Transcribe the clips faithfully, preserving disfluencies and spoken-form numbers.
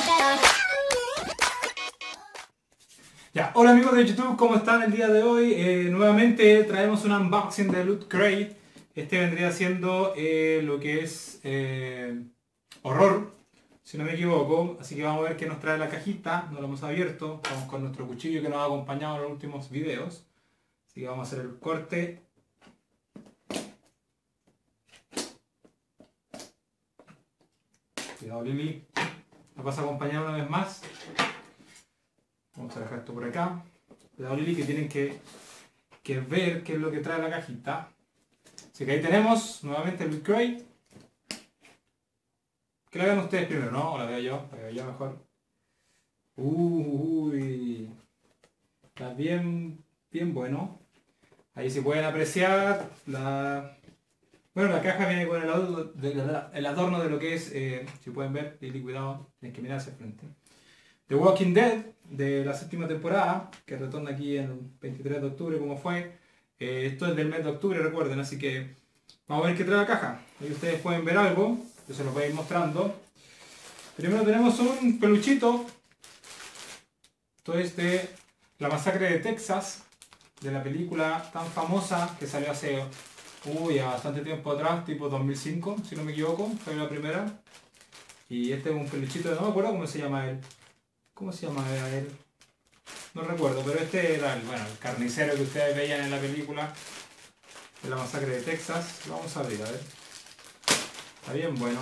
Ya, hola amigos de YouTube, ¿cómo están el día de hoy? Eh, nuevamente traemos un unboxing de Loot Crate. Este vendría siendo eh, lo que es eh, horror, si no me equivoco. Así que vamos a ver qué nos trae la cajita. No lo hemos abierto. Vamos con nuestro cuchillo que nos ha acompañado en los últimos videos. Así que vamos a hacer el corte. Cuidado Lili, nos vas a acompañar una vez más. Vamos a dejar esto por acá. Cuidado Lili, que tienen que, que ver qué es lo que trae la cajita. Así que ahí tenemos nuevamente el Loot Crate. Que la hagan ustedes primero, ¿no? O la veo yo, la veo yo mejor. Uy, está bien, bien bueno. Ahí se pueden apreciar la... Bueno, la caja viene con el adorno de, el adorno de lo que es, eh, si pueden ver, Lili, cuidado, tienes que mirar hacia el frente. The Walking Dead, de la séptima temporada, que retorna aquí el veintitrés de octubre, como fue. Eh, esto es del mes de octubre, recuerden, así que vamos a ver qué trae la caja. Ahí ustedes pueden ver algo, yo se lo voy a ir mostrando. Primero tenemos un peluchito. Esto es de La Masacre de Texas, de la película tan famosa que salió hace uy, a bastante tiempo atrás, tipo dos mil cinco, si no me equivoco, fue la primera. Y este es un peluchito, no me acuerdo cómo se llama él. ¿Cómo se llama él? No recuerdo, pero este era el, bueno, el carnicero que ustedes veían en la película de La Masacre de Texas. Lo vamos a abrir, a ver. Está bien bueno.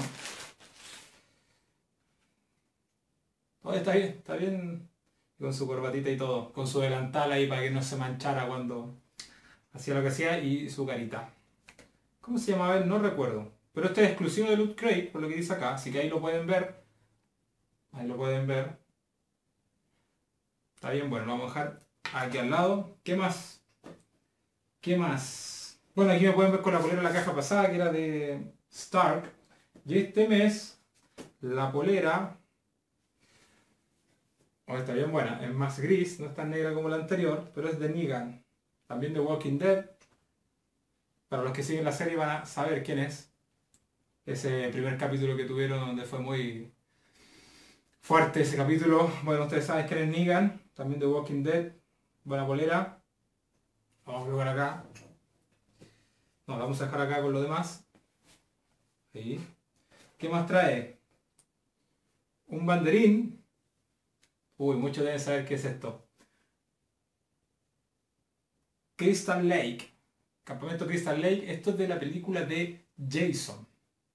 Oh, está bien, está bien. Con su corbatita y todo. Con su delantal ahí para que no se manchara cuando hacía lo que hacía y su carita. ¿Cómo se llamaba él? No recuerdo. Pero este es exclusivo de Loot Crate, por lo que dice acá. Así que ahí lo pueden ver. Ahí lo pueden ver. Está bien, bueno, lo vamos a dejar aquí al lado. ¿Qué más? ¿Qué más? Bueno, aquí me pueden ver con la polera de la caja pasada, que era de Stark. Y este mes, la polera... Oh, está bien buena. Es más gris, no es tan negra como la anterior, pero es de Negan. También de Walking Dead. Para los que siguen la serie van a saber quién es. Ese primer capítulo que tuvieron donde fue muy fuerte ese capítulo. Bueno, ustedes saben quién es Negan. También de Walking Dead. Buena polera. Vamos a colocar acá. No, vamos a dejar acá con lo demás. Ahí. ¿Qué más trae? Un banderín. Uy, muchos deben saber qué es esto. Crystal Lake. Campamento Crystal Lake. Esto es de la película de Jason.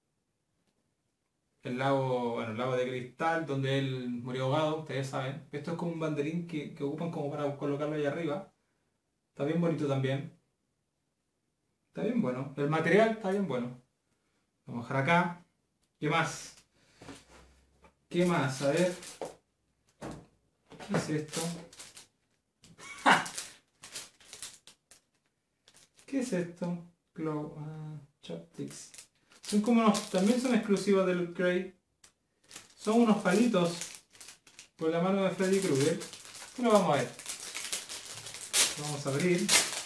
El lago, bueno, el lago de cristal donde él murió ahogado, ustedes saben. Esto es como un banderín que, que ocupan como para colocarlo ahí arriba. Está bien bonito también. Está bien bueno. El material está bien bueno. Vamos a dejar acá. ¿Qué más? ¿Qué más? A ver. ¿Qué es esto? ¡Ja! ¿Qué es esto? Glow, uh, chopsticks. Son como unos, también son exclusivos de Loot Crate. Son unos palitos por la mano de Freddy Krueger. Y lo vamos a ver. Lo vamos a abrir.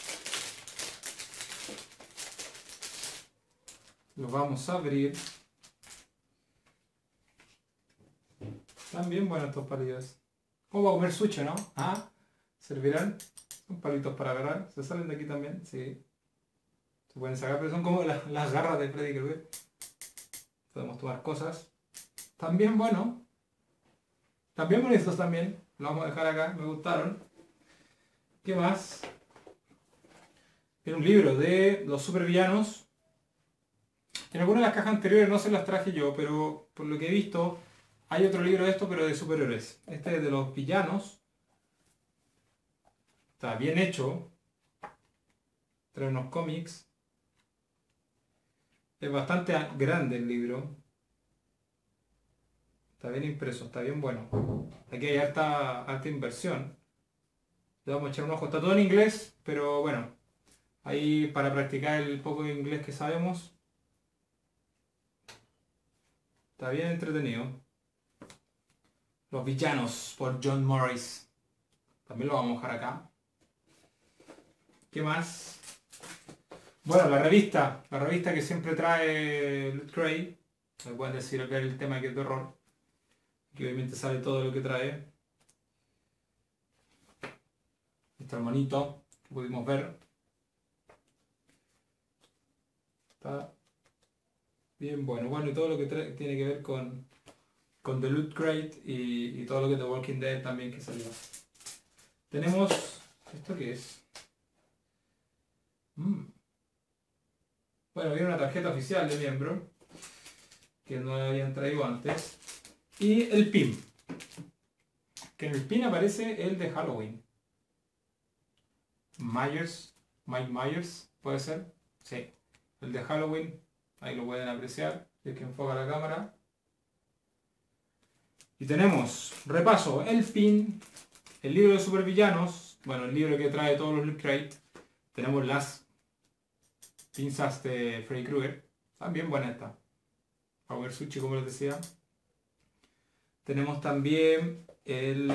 Lo vamos a abrir. Están bien buenos estos palitos. ¿Cómo va a comer sushi, no? ¿Ah? ¿Servirán? Son palitos para agarrar. ¿Se salen de aquí también? Sí. Se pueden sacar, pero son como las, las garras de Freddy Krueger. Podemos tomar cosas. También buenos. También bonitos también. Lo vamos a dejar acá. Me gustaron. ¿Qué más? Tiene un libro de los supervillanos. En algunas de las cajas anteriores no se las traje yo, pero por lo que he visto hay otro libro de esto, pero de superhéroes. Este es de los villanos. Está bien hecho. Trae unos cómics. Es bastante grande el libro. Está bien impreso, está bien bueno. Aquí hay harta, harta inversión. Le vamos a echar un ojo. Está todo en inglés, pero bueno. Ahí para practicar el poco de inglés que sabemos. Está bien entretenido. Los villanos por John Morris. También lo vamos a dejar acá. ¿Qué más? Bueno, la revista. La revista que siempre trae Loot Crate. Me pueden decir al ver el tema que es de horror. Aquí obviamente sale todo lo que trae. Está el monito que pudimos ver. Está bien bueno. Bueno, y todo lo que trae, tiene que ver con, con The Loot Crate y, y todo lo que es The Walking Dead también que salió. Tenemos... ¿Esto qué es? Mm. Bueno, viene una tarjeta oficial de miembro que no habían traído antes. Y el pin. Que en el pin aparece el de Halloween. Myers, Mike Myers, ¿puede ser? Sí, el de Halloween, ahí lo pueden apreciar, si es que enfoca la cámara. Y tenemos, repaso, el pin, el libro de supervillanos, bueno, el libro que trae todos los Loot Crate. Tenemos las pinzas de Freddy Krueger, también buena esta. Power Sushi, como les decía. Tenemos también el,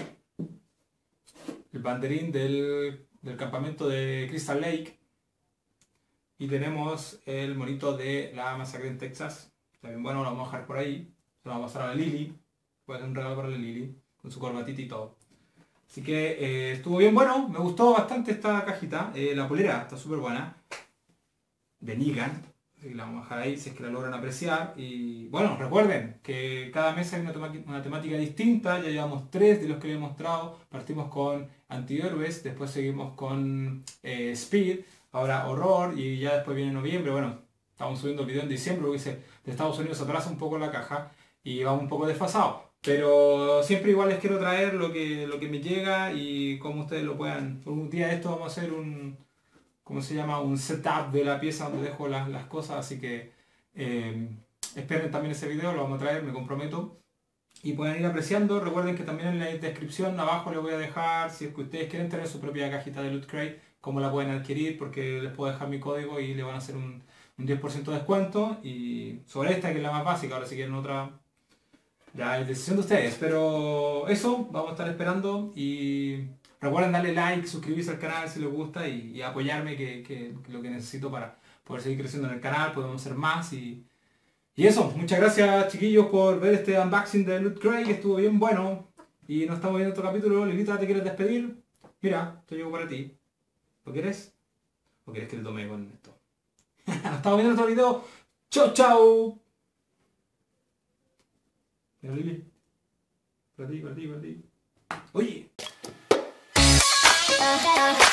el banderín del, del campamento de Crystal Lake. Y tenemos el monito de la masacre en Texas. También bueno, lo vamos a dejar por ahí. Se lo vamos a pasar a la Lili. Puede ser un regalo para la Lili. Con su corbatita y todo. Así que eh, estuvo bien bueno. Me gustó bastante esta cajita. Eh, la polera está súper buena. De Negan. Así que la vamos a dejar ahí si es que la logran apreciar. Y bueno, recuerden que cada mes hay una, una temática distinta. Ya llevamos tres de los que les he mostrado. Partimos con antihéroes. Después seguimos con eh, Speed. Ahora horror y ya después viene noviembre. Bueno, estamos subiendo el video en diciembre porque se, de Estados Unidos atrasa un poco la caja y vamos un poco desfasados. Pero siempre igual les quiero traer lo que, lo que me llega y como ustedes lo puedan. Por un día de esto vamos a hacer un, ¿cómo se llama? Un setup de la pieza donde dejo las, las cosas. Así que eh, esperen también ese video, lo vamos a traer, me comprometo. Y pueden ir apreciando. Recuerden que también en la descripción abajo les voy a dejar, si es que ustedes quieren tener su propia cajita de Loot Crate, cómo la pueden adquirir, porque les puedo dejar mi código y le van a hacer un, un diez por ciento de descuento. Y sobre esta, que es la más básica, ahora si quieren otra, ya es decisión de ustedes. Pero eso, vamos a estar esperando. Y recuerden darle like, suscribirse al canal si les gusta y, y apoyarme, que, que, que lo que necesito para poder seguir creciendo en el canal, podemos hacer más. Y, y eso, muchas gracias chiquillos por ver este unboxing de Loot Crate, que estuvo bien bueno. Y nos estamos viendo en otro capítulo. Lilita, ¿te quieres despedir? Mira, esto llevo para ti. ¿Lo quieres? ¿O quieres que le tome con esto? Nos estamos viendo en otro video. ¡Chao, chao! Mira, Lili. Para ti, para ti, para ti. ¡Oye!